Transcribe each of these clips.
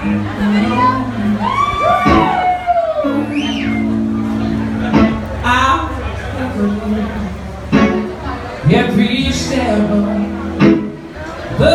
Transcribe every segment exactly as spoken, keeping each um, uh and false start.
Every step of the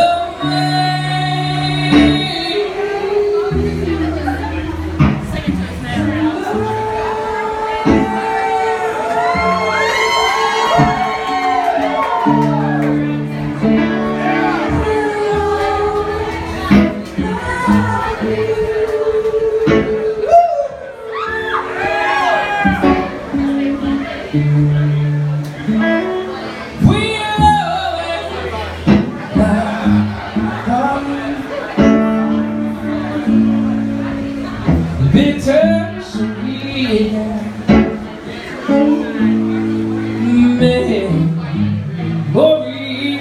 bittersweet memory.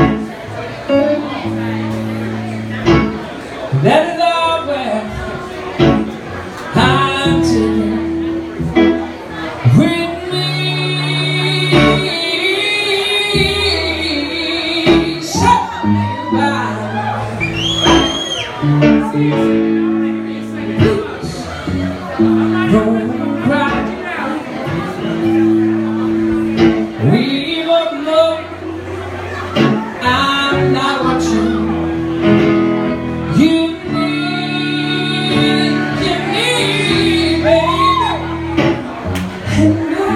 That is all where I'm taking with me. So don't cry. We both know I'm not what you you need, you need, baby. And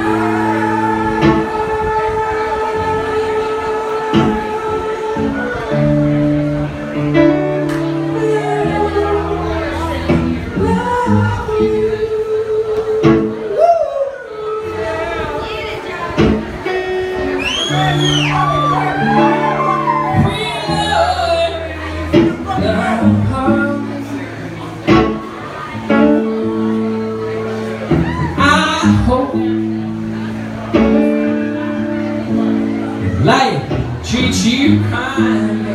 life treats you kind,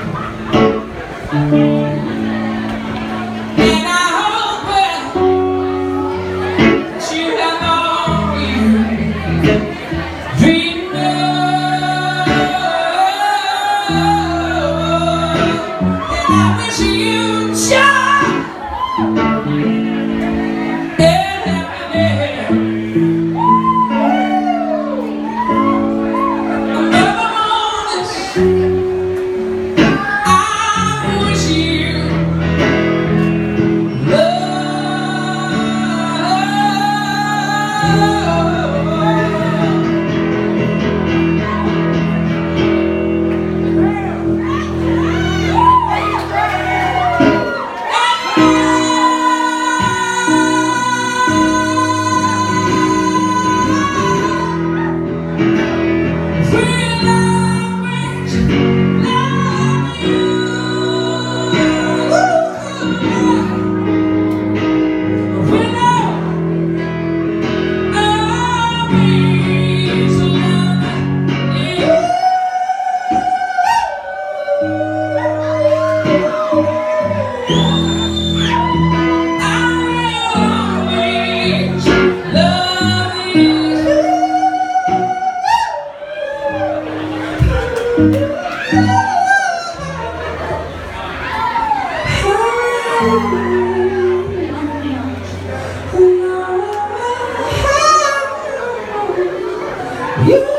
and I hope that you have all you dreamed of, and I wish you joy and happiness. You